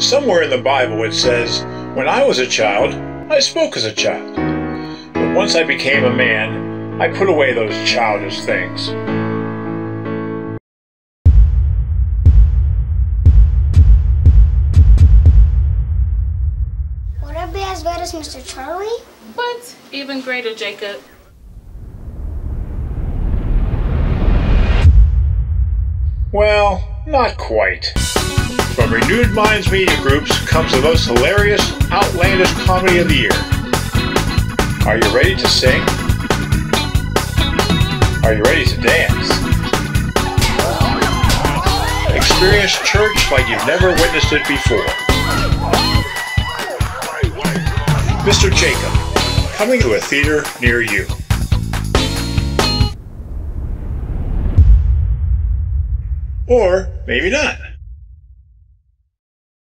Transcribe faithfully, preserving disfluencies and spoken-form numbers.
Somewhere in the Bible it says, "When I was a child, I spoke as a child. But once I became a man, I put away those childish things." Would it be as bad as Mister Charlie? What? Even greater, Jacob. Well, not quite. From Renewed Minds Media Groups comes the most hilarious, outlandish comedy of the year. Are you ready to sing? Are you ready to dance? Experience church like you've never witnessed it before. Mister Jacob, coming to a theater near you. Or maybe not.